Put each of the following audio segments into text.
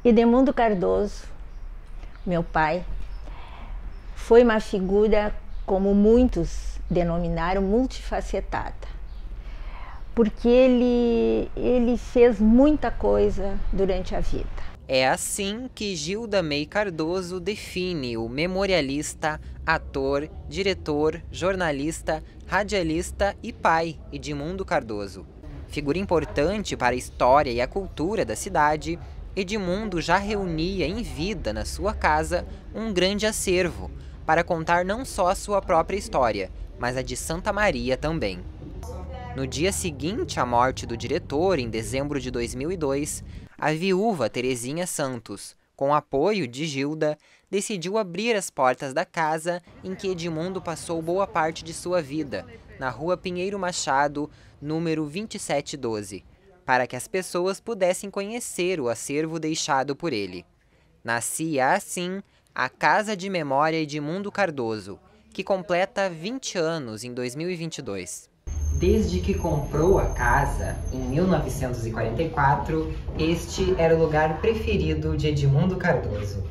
Edmundo Cardoso, meu pai, foi uma figura, como muitos denominaram, multifacetada, porque ele fez muita coisa durante a vida. É assim que Gilda May Cardoso define o memorialista, ator, diretor, jornalista, radialista e pai Edmundo Cardoso. Figura importante para a história e a cultura da cidade, Edmundo já reunia em vida na sua casa um grande acervo para contar não só a sua própria história, mas a de Santa Maria também. No dia seguinte à morte do diretor, em dezembro de 2002, a viúva Terezinha Santos, com apoio de Gilda, decidiu abrir as portas da casa em que Edmundo passou boa parte de sua vida, na rua Pinheiro Machado, número 2712, para que as pessoas pudessem conhecer o acervo deixado por ele. Nascia assim a Casa de Memória Edmundo Cardoso, que completa 20 anos em 2022. Desde que comprou a casa, em 1944, este era o lugar preferido de Edmundo Cardoso.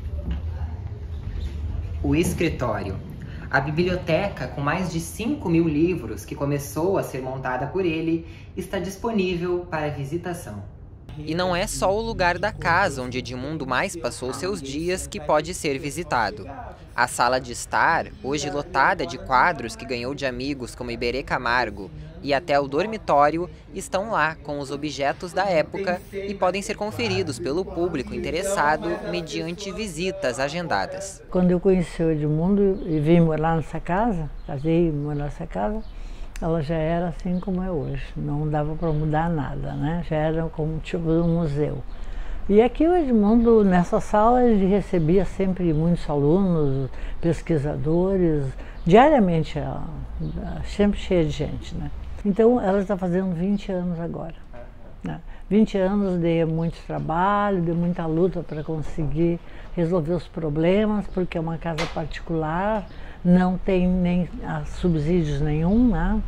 O escritório. A biblioteca, com mais de 5.000 livros que começou a ser montada por ele, está disponível para visitação. E não é só o lugar da casa onde Edmundo mais passou seus dias que pode ser visitado. A sala de estar, hoje lotada de quadros que ganhou de amigos como Iberê Camargo, e até o dormitório estão lá com os objetos da época e podem ser conferidos pelo público interessado mediante visitas agendadas. Quando eu conheci o Edmundo e vim morar nessa casa, casei e morar nessa casa, ela já era assim como é hoje, não dava para mudar nada, né? Já era como tipo de um museu. E aqui o Edmundo, nessa sala, ele recebia sempre muitos alunos, pesquisadores, diariamente, sempre cheia de gente, né? Então, ela está fazendo 20 anos agora. Né? 20 anos de muito trabalho, de muita luta para conseguir resolver os problemas, porque é uma casa particular, não tem nem subsídios nenhum, né?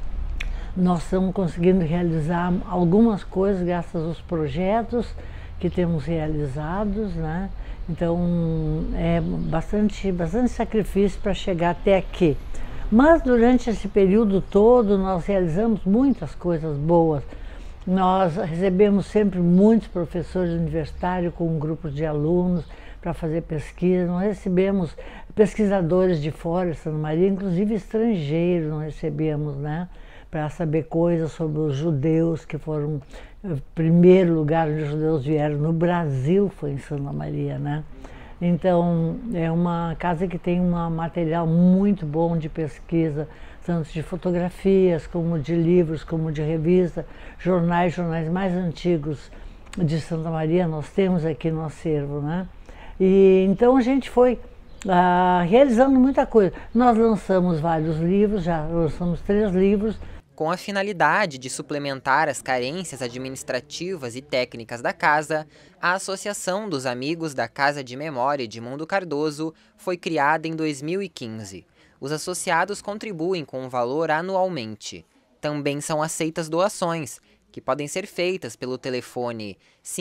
Nós estamos conseguindo realizar algumas coisas graças aos projetos que temos realizados, né? Então, é bastante sacrifício para chegar até aqui. Mas durante esse período todo nós realizamos muitas coisas boas. Nós recebemos sempre muitos professores universitários com grupos de alunos para fazer pesquisa. Nós recebemos pesquisadores de fora de Santa Maria, inclusive estrangeiros nós recebemos, né? Para saber coisas sobre os judeus, que foram o primeiro lugar onde os judeus vieram no Brasil, foi em Santa Maria, né? Então, é uma casa que tem um material muito bom de pesquisa, tanto de fotografias, como de livros, como de revista, jornais mais antigos de Santa Maria, nós temos aqui no acervo, né? E então a gente foi realizando muita coisa. Nós lançamos vários livros, já lançamos 3 livros. Com a finalidade de suplementar as carências administrativas e técnicas da casa, a Associação dos Amigos da Casa de Memória Edmundo Cardoso foi criada em 2015. Os associados contribuem com um valor anualmente. Também são aceitas doações, que podem ser feitas pelo telefone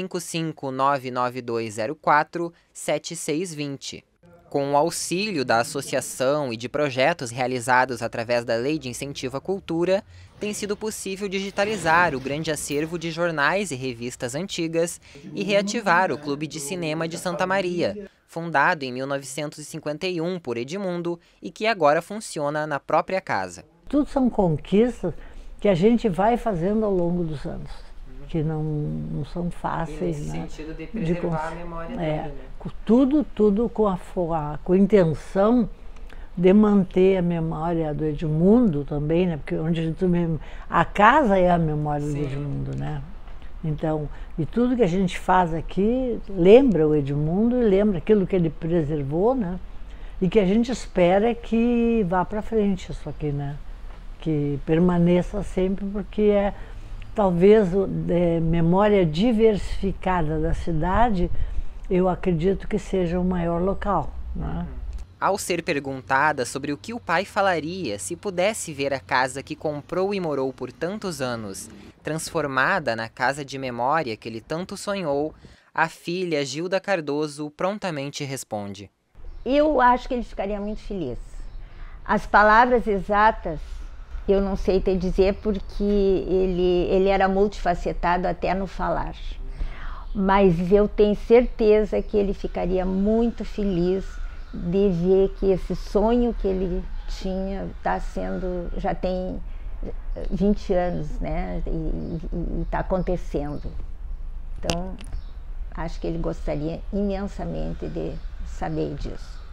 55992047620. Com o auxílio da associação e de projetos realizados através da Lei de Incentivo à Cultura, tem sido possível digitalizar o grande acervo de jornais e revistas antigas e reativar o Clube de Cinema de Santa Maria, fundado em 1951 por Edmundo e que agora funciona na própria casa. Tudo são conquistas que a gente vai fazendo ao longo dos anos, que não são fáceis. E nesse né? sentido de preservar a memória dele, né? Tudo com a intenção de manter a memória do Edmundo também, né? Porque a casa é a memória do Edmundo, né? Então, e tudo que a gente faz aqui lembra o Edmundo e lembra aquilo que ele preservou, né? E que a gente espera que vá para frente isso aqui, né? Que permaneça sempre, porque talvez memória diversificada da cidade, eu acredito que seja o maior local, né? Ao ser perguntada sobre o que o pai falaria se pudesse ver a casa que comprou e morou por tantos anos, transformada na casa de memória que ele tanto sonhou, A filha Gilda Cardoso prontamente responde: Eu acho que ele ficaria muito feliz. As palavras exatas eu não sei te dizer, porque ele era multifacetado até no falar. Mas eu tenho certeza que ele ficaria muito feliz de ver que esse sonho que ele tinha está sendo, já tem 20 anos, né? E está acontecendo. Então, acho que ele gostaria imensamente de saber disso.